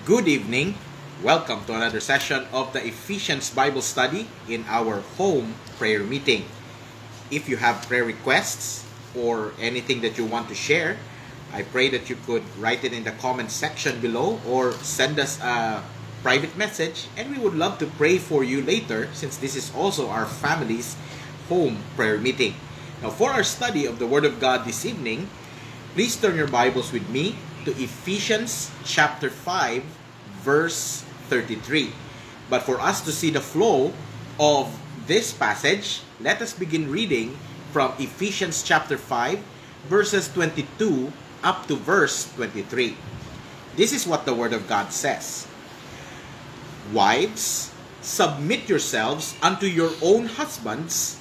Good evening. Welcome to another session of the Ephesians Bible Study in our home prayer meeting. If you have prayer requests or anything that you want to share, I pray that you could write it in the comment section below or send us a private message, and we would love to pray for you later, since this is also our family's home prayer meeting. Now, for our study of the Word of God this evening, please turn your Bibles with me to Ephesians chapter 5, verse 33. But for us to see the flow of this passage, let us begin reading from Ephesians chapter 5, verses 22 up to verse 23. This is what the Word of God says. Wives, submit yourselves unto your own husbands,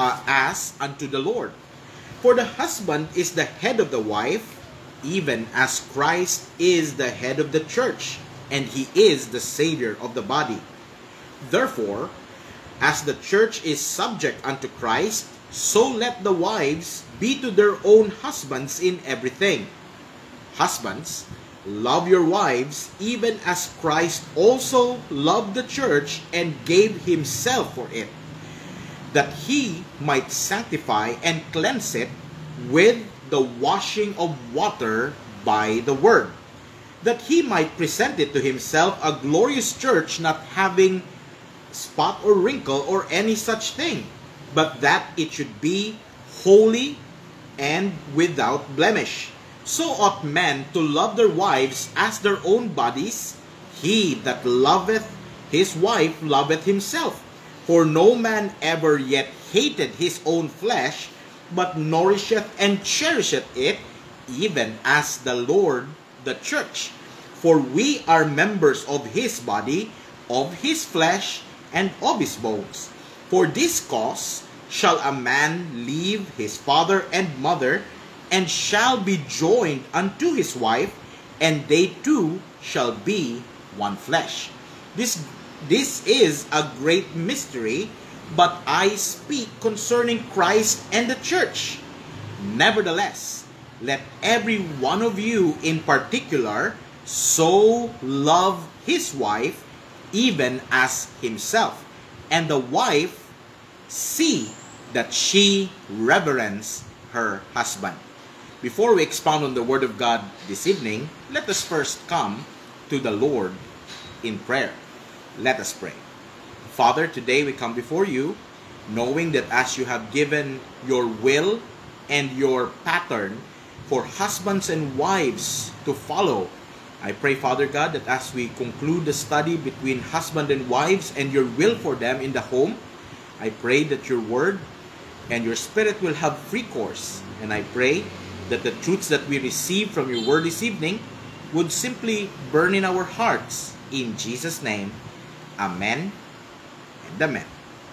as unto the Lord. For the husband is the head of the wife, even as Christ is the head of the church, and he is the Savior of the body. Therefore, as the church is subject unto Christ, so let the wives be to their own husbands in everything. Husbands, love your wives, even as Christ also loved the church and gave himself for it, that he might sanctify and cleanse it with the washing of water by the word, that he might present it to himself a glorious church, not having spot or wrinkle or any such thing, but that it should be holy and without blemish. So ought men to love their wives as their own bodies. He that loveth his wife loveth himself. For no man ever yet hated his own flesh, but nourisheth and cherisheth it, even as the Lord the church. For we are members of his body, of his flesh, and of his bones. For this cause shall a man leave his father and mother, and shall be joined unto his wife, and they two shall be one flesh. This is a great mystery, but I speak concerning Christ and the church. Nevertheless, let every one of you in particular so love his wife, even as himself, and the wife see that she reverence her husband. Before we expound on the Word of God this evening, let us first come to the Lord in prayer. Let us pray. Father, today we come before you, knowing that as you have given your will and your pattern for husbands and wives to follow, I pray, Father God, that as we conclude the study between husband and wives and your will for them in the home, I pray that your word and your spirit will have free course. And I pray that the truths that we receive from your word this evening would simply burn in our hearts. In Jesus' name, amen and amen.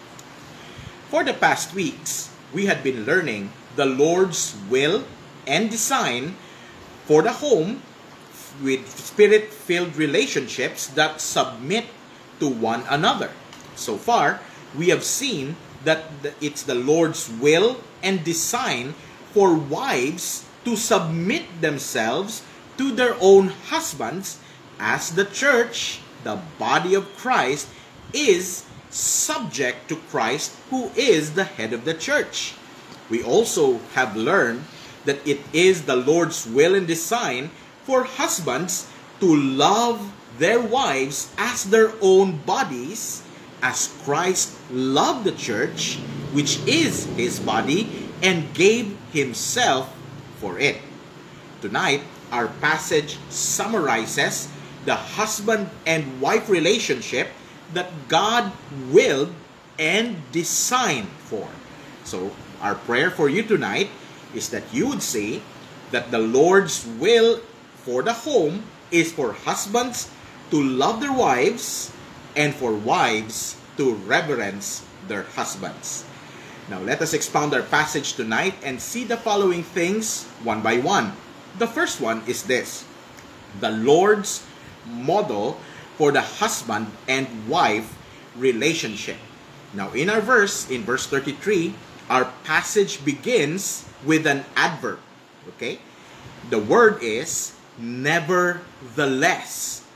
For the past weeks, we had been learning the Lord's will and design for the home with spirit-filled relationships that submit to one another. So far, we have seen that it's the Lord's will and design for wives to submit themselves to their own husbands, as the church, the body of Christ, is subject to Christ, who is the head of the church. We also have learned that it is the Lord's will and design for husbands to love their wives as their own bodies, as Christ loved the church, which is his body, and gave himself for it. Tonight, our passage summarizes the husband and wife relationship that God willed and designed for. So, our prayer for you tonight is that you would say that the Lord's will for the home is for husbands to love their wives and for wives to reverence their husbands. Now, let us expound our passage tonight and see the following things one by one. The first one is this: the Lord's model for the husband and wife relationship. Now, in our verse, in verse 33, our passage begins with an adverb. Okay? The word is nevertheless.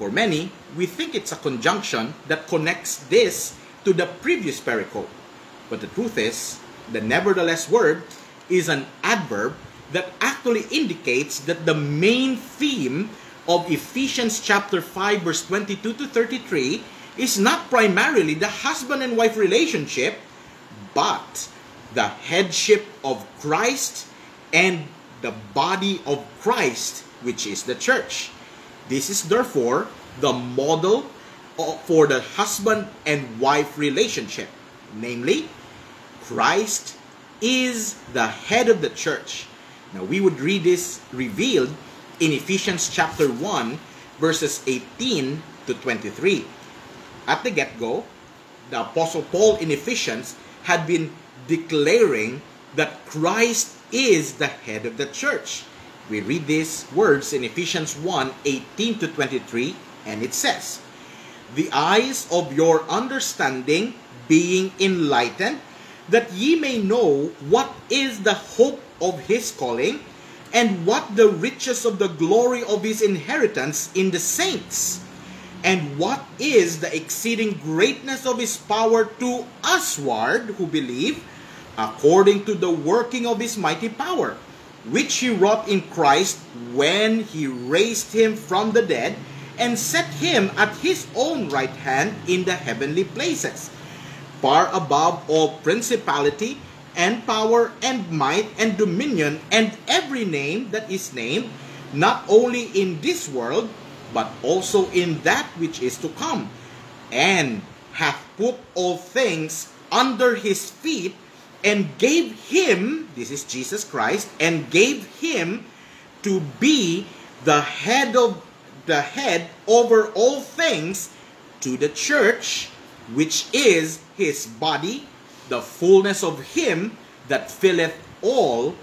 For many, we think it's a conjunction that connects this to the previous pericope. But the truth is, the nevertheless word is an adverb that actually indicates that the main theme of Ephesians chapter 5 verse 22 to 33 is not primarily the husband and wife relationship, but the headship of Christ and the body of Christ, which is the church. This is therefore the model for the husband and wife relationship. Namely, Christ is the head of the church. Now we would read this revealed in Ephesians chapter 1 verses 18 to 23. At the get-go, the Apostle Paul in Ephesians had been declaring that Christ is the head of the church. We read these words in Ephesians 1, 18 to 23, and it says, "The eyes of your understanding being enlightened, that ye may know what is the hope of his calling, and what the riches of the glory of his inheritance in the saints, and what is the exceeding greatness of his power to usward who believe, according to the working of his mighty power, which he wrought in Christ when he raised him from the dead, and set him at his own right hand in the heavenly places, far above all principality, and power, and might, and dominion, and every name that is named, not only in this world, but also in that which is to come, and hath put all things under his feet, and gave him," this is Jesus Christ, "and gave him to be the head over all things to the church, which is his body, the fullness of him that filleth all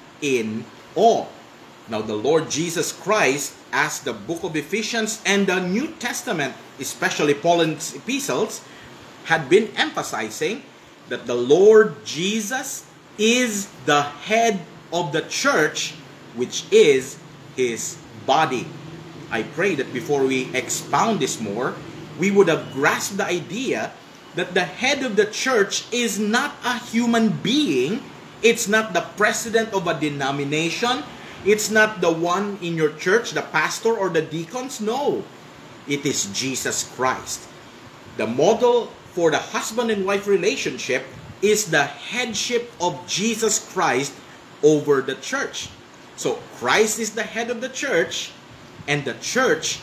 in all." Now the Lord Jesus Christ, as the book of Ephesians and the New Testament, especially Paul's epistles, had been emphasizing that the Lord Jesus is the head of the church, which is his body. I pray that before we expound this more, we would have grasped the idea that the head of the church is not a human being. It's not the president of a denomination. It's not the one in your church, the pastor or the deacons. No, it is Jesus Christ. The model for the husband and wife relationship is the headship of Jesus Christ over the church. So Christ is the head of the church, and the church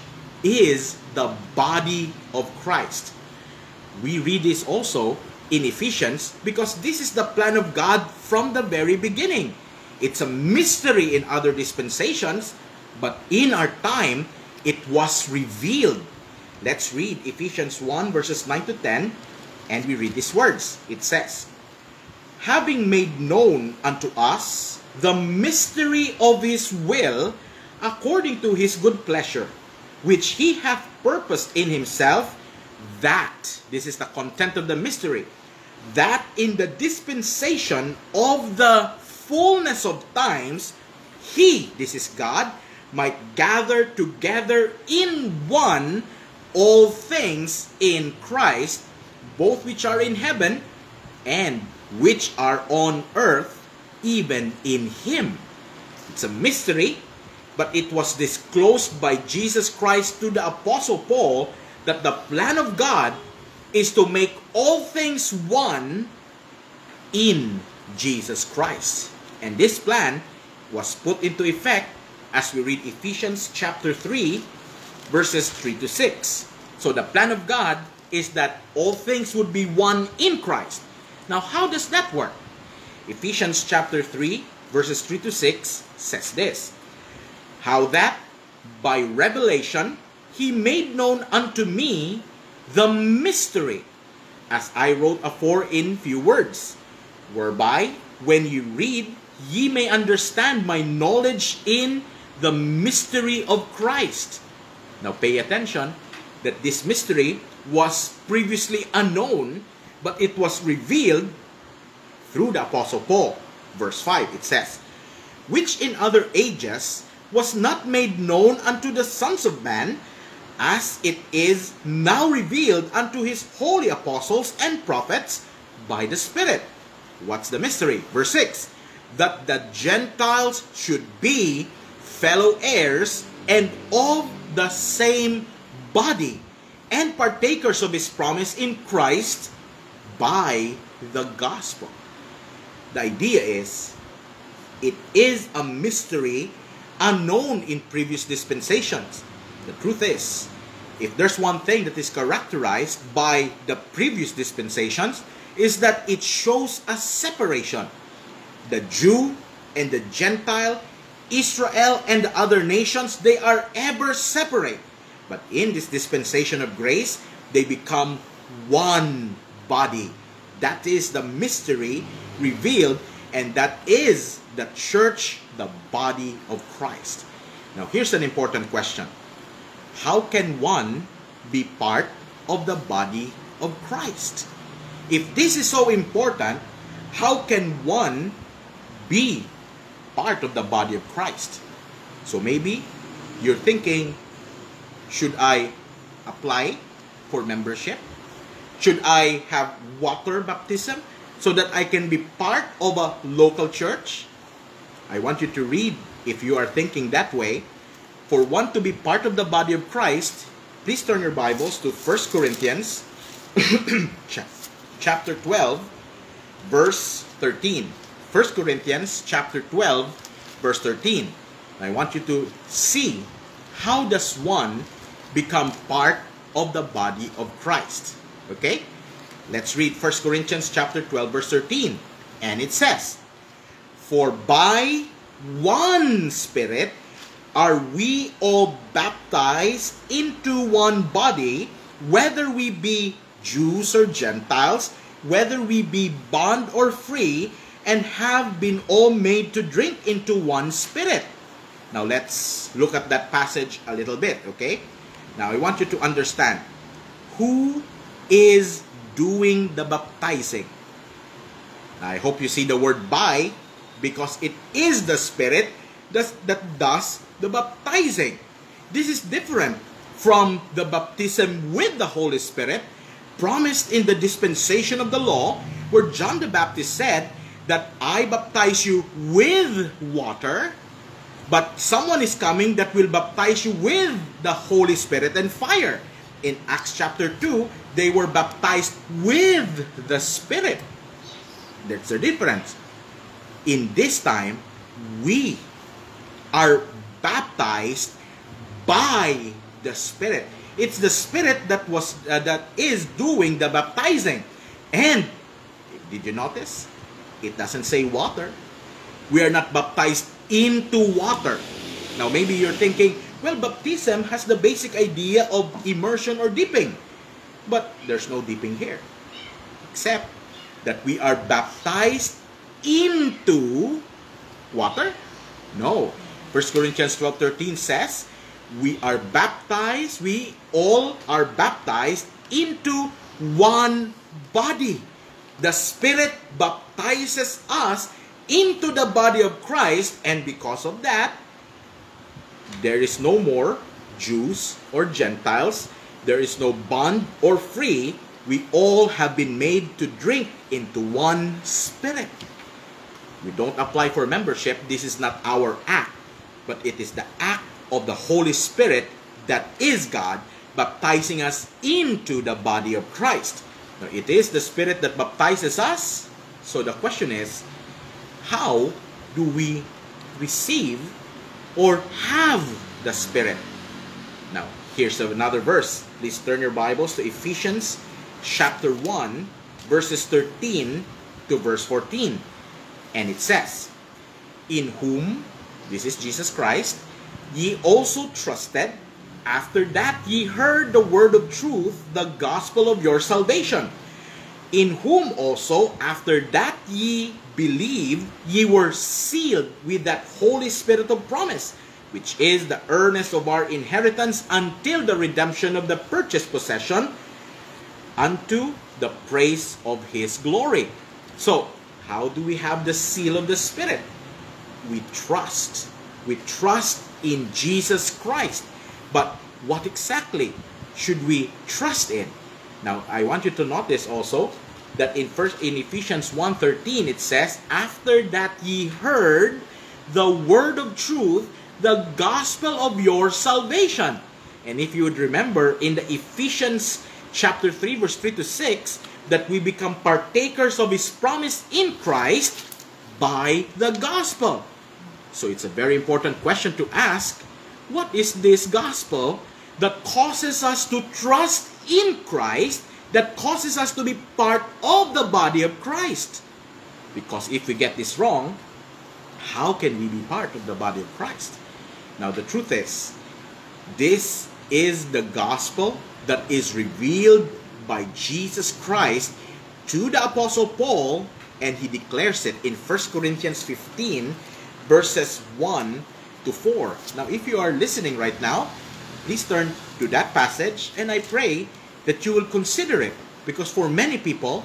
is the body of Christ. We read this also in Ephesians because this is the plan of God from the very beginning. It's a mystery in other dispensations, but in our time, it was revealed. Let's read Ephesians 1 verses 9 to 10, and we read these words. It says, "Having made known unto us the mystery of his will, according to his good pleasure, which he hath purposed in himself, that," this is the content of the mystery, "that in the dispensation of the fullness of times, he," this is God, "might gather together in one all things in Christ, both which are in heaven and which are on earth, even in him." It's a mystery, but it was disclosed by Jesus Christ to the Apostle Paul that the plan of God is to make all things one in Jesus Christ. And this plan was put into effect as we read Ephesians chapter 3, verses 3 to 6. So the plan of God is that all things would be one in Christ. Now, how does that work? Ephesians chapter 3, verses 3 to 6 says this, "How that by revelation he made known unto me the mystery, as I wrote afore in few words, whereby when you read, ye may understand my knowledge in the mystery of Christ." Now pay attention that this mystery was previously unknown, but it was revealed through the Apostle Paul. Verse 5, it says, "Which in other ages was not made known unto the sons of man, as it is now revealed unto his holy apostles and prophets by the Spirit. What's the mystery? Verse 6, that the Gentiles should be fellow heirs and of the same body, and partakers of his promise in Christ by the gospel. The idea is, it is a mystery unknown in previous dispensations. The truth is, if there's one thing that is characterized by the previous dispensations, is that it shows a separation. The Jew and the Gentile, Israel and the other nations, they are ever separate. But in this dispensation of grace, they become one body. That is the mystery revealed, and that is the church, the body of Christ. Now, here's an important question. How can one be part of the body of Christ? If this is so important, how can one be part of the body of Christ? So maybe you're thinking, should I apply for membership? Should I have water baptism so that I can be part of a local church? I want you to read, if you are thinking that way, for one to be part of the body of Christ, please turn your Bibles to 1 Corinthians chapter 12, verse 13. 1 Corinthians chapter 12, verse 13. I want you to see, how does one become part of the body of Christ? Okay? Let's read 1 Corinthians chapter 12, verse 13. And it says, for by one Spirit are we all baptized into one body, whether we be Jews or Gentiles, whether we be bond or free, and have been all made to drink into one Spirit. Now let's look at that passage a little bit, okay? Now I want you to understand, who is doing the baptizing? I hope you see the word by, because it is the Spirit that does the baptizing. This is different from the baptism with the Holy Spirit promised in the dispensation of the law, where John the Baptist said that I baptize you with water, but someone is coming that will baptize you with the Holy Spirit and fire. In Acts chapter 2, they were baptized with the Spirit. That's the difference. In this time, we are baptized by the Spirit. It's the Spirit that is doing the baptizing. And did you notice? It doesn't say water. We are not baptized into water. Now maybe you're thinking, well, baptism has the basic idea of immersion or dipping. But there's no dipping here. Except that we are baptized into water? No. 1 Corinthians 12:13 says, we are baptized, we all are baptized into one body. The Spirit baptizes us into the body of Christ, and because of that, there is no more Jews or Gentiles. There is no bond or free. We all have been made to drink into one Spirit. We don't apply for membership. This is not our act, but it is the act of the Holy Spirit that is God baptizing us into the body of Christ. Now, it is the Spirit that baptizes us. So the question is, how do we receive or have the Spirit? Now, here's another verse. Please turn your Bibles to Ephesians chapter 1, verses 13 to verse 14. And it says, in whom, this is Jesus Christ, ye also trusted, after that ye heard the word of truth, the gospel of your salvation. In whom also, after that ye believed, ye were sealed with that Holy Spirit of promise, which is the earnest of our inheritance until the redemption of the purchased possession, unto the praise of His glory. So, how do we have the seal of the Spirit? We trust. We trust in Jesus Christ. But what exactly should we trust in? Now, I want you to notice also that in Ephesians 1:13 it says, after that ye heard the word of truth, the gospel of your salvation. And if you would remember in the Ephesians chapter 3 verse 3 to 6, that we become partakers of His promise in Christ by the gospel. So it's a very important question to ask, what is this gospel that causes us to trust in Christ, that causes us to be part of the body of Christ? Because if we get this wrong, how can we be part of the body of Christ? Now the truth is, this is the gospel that is revealed by Jesus Christ to the Apostle Paul, and he declares it in 1 Corinthians 15 verses 1 to 4. Now if you are listening right now, please turn to that passage, and I pray that you will consider it, because for many people,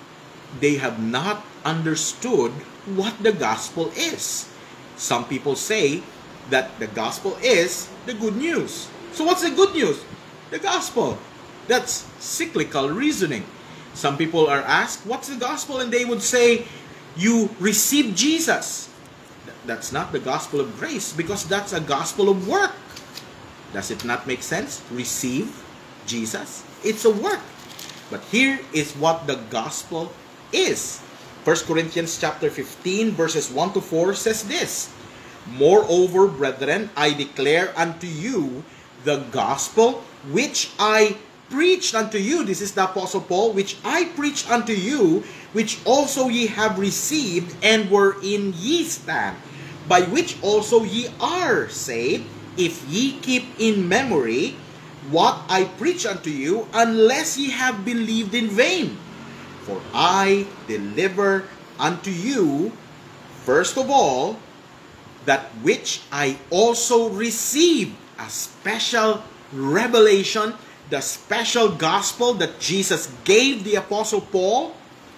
they have not understood what the gospel is. Some people say that the gospel is the good news. So what's the good news? The gospel. That's cyclical reasoning. Some people are asked, what's the gospel? And they would say, you receive Jesus. That's not the gospel of grace, because that's a gospel of work. Does it not make sense? Receive Jesus. It's a work. But here is what the gospel is. 1 Corinthians chapter 15 verses 1 to 4 says this, moreover, brethren, I declare unto you the gospel which I preached unto you. This is the Apostle Paul, which I preached unto you, which also ye have received, and wherein ye stand, by which also ye are saved, if ye keep in memory what I preach unto you, unless ye have believed in vain. For I deliver unto you, first of all, that which I also received, a special revelation, the special gospel that Jesus gave the Apostle Paul.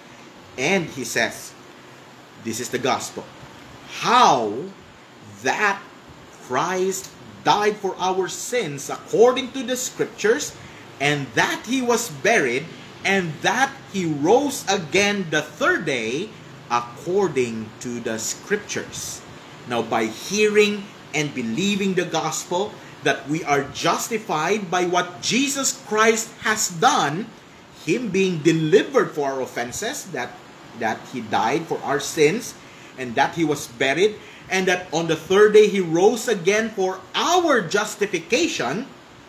And he says, this is the gospel, how that Christ died for our sins according to the scriptures, and that he was buried, and that he rose again the third day according to the scriptures. Now, by hearing and believing the gospel, that we are justified by what Jesus Christ has done, him being delivered for our offenses, that he died for our sins, and that he was buried, and that on the third day he rose again for our justification,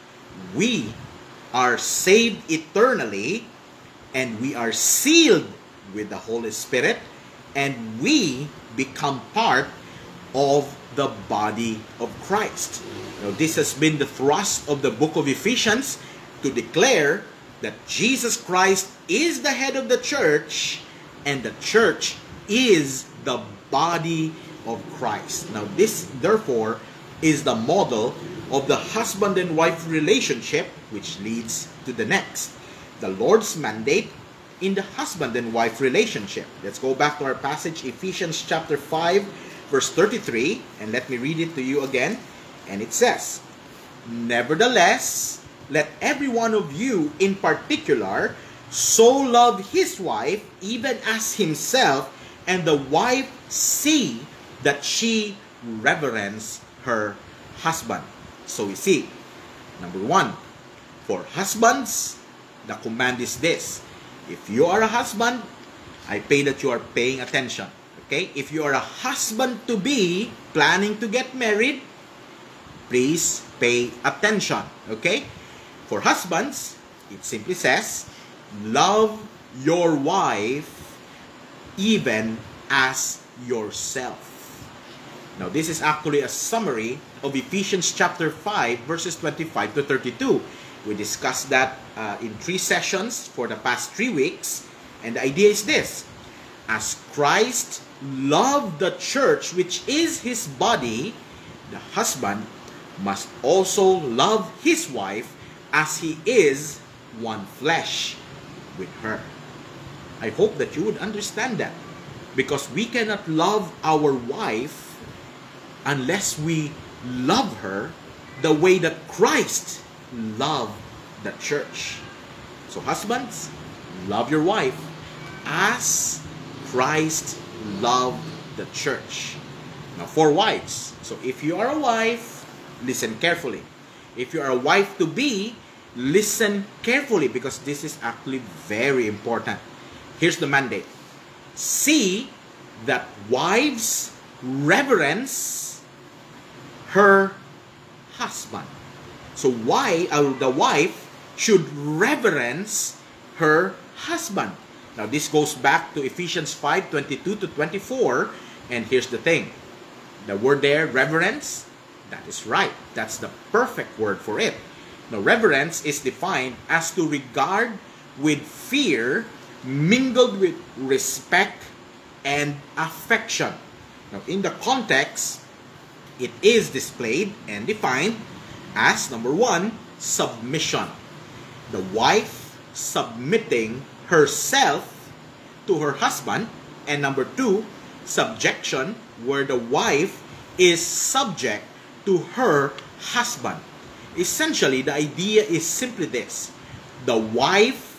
we are saved eternally, and we are sealed with the Holy Spirit, and we become part of the body of Christ. Now, this has been the thrust of the book of Ephesians, to declare that Jesus Christ is the head of the church, and the church is the body of Christ. Now, this, therefore, is the model of the husband and wife relationship, which leads to the next, the Lord's mandate in the husband and wife relationship. Let's go back to our passage, Ephesians chapter 5, verse 33, and let me read it to you again. And it says, nevertheless, let every one of you in particular so love his wife, even as himself, and the wife see that she reverence her husband. So we see, number one, for husbands, the command is this. If you are a husband, I pray that you are paying attention. Okay? If you are a husband-to-be planning to get married, please pay attention. Okay? For husbands, it simply says, love your wife even as yourself. Now, this is actually a summary of Ephesians chapter 5, verses 25 to 32. We discussed that in 3 sessions for the past 3 weeks. And the idea is this. As Christ loved the church, which is his body, the husband must also love his wife as he is one flesh with her. I hope that you would understand that, because we cannot love our wife unless we love her the way that Christ love the church. So husbands, love your wife as Christ loved the church. Now for wives, so if you are a wife, listen carefully. If you are a wife to be, listen carefully, because this is actually very important. Here's the mandate. See that wives reverence her husband. So the wife should reverence her husband. Now this goes back to Ephesians 5:22 to 24, and here's the thing. The word there, reverence, that is right. That's the perfect word for it. Now reverence is defined as to regard with fear mingled with respect and affection. Now in the context, it is displayed and defined as, number one, submission. The wife submitting herself to her husband. And number two, subjection, where the wife is subject to her husband. Essentially, the idea is simply this. The wife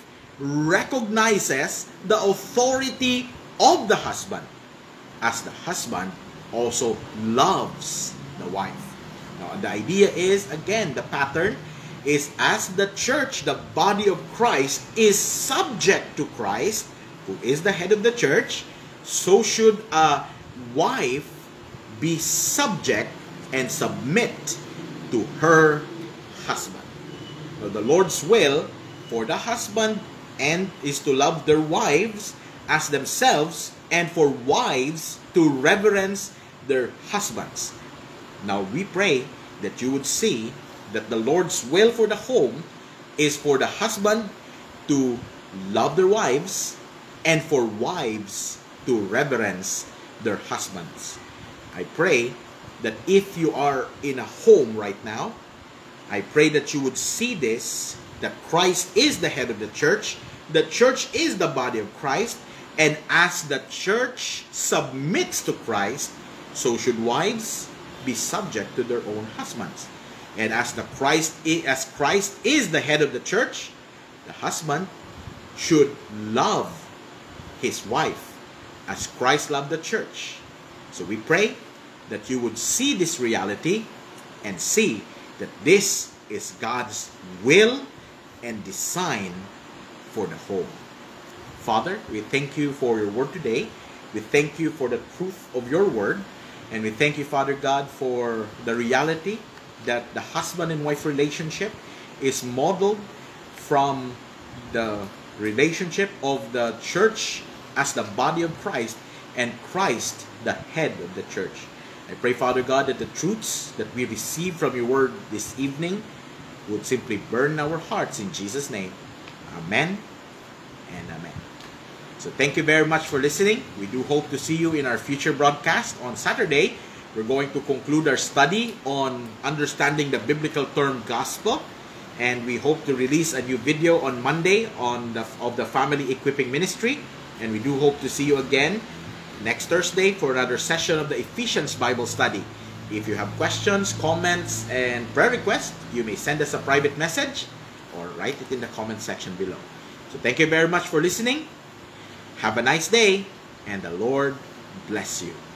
recognizes the authority of the husband, as the husband also loves the wife. Now, the idea is, again, the pattern is as the church, the body of Christ, is subject to Christ, who is the head of the church, so should a wife be subject and submit to her husband. Now, the Lord's will for the husband and is to love their wives as themselves, and for wives to reverence their husbands. Now we pray that you would see that the Lord's will for the home is for the husband to love their wives and for wives to reverence their husbands. I pray that if you are in a home right now, I pray that you would see this, that Christ is the head of the church is the body of Christ, and as the church submits to Christ, so should wives be subject to their own husbands. And as Christ is the head of the church, the husband should love his wife as Christ loved the church. So we pray that you would see this reality and see that this is God's will and design for the home. Father, we thank you for your word today. We thank you for the truth of your word. And we thank you, Father God, for the reality that the husband and wife relationship is modeled from the relationship of the church as the body of Christ, and Christ, the head of the church. I pray, Father God, that the truths that we receive from your word this evening would simply burn our hearts in Jesus' name. Amen and amen. So thank you very much for listening. We do hope to see you in our future broadcast on Saturday. We're going to conclude our study on understanding the biblical term gospel. And we hope to release a new video on Monday of the Family Equipping Ministry. And we do hope to see you again next Thursday for another session of the Ephesians Bible Study. If you have questions, comments, and prayer requests, you may send us a private message or write it in the comment section below. So thank you very much for listening. Have a nice day, and the Lord bless you.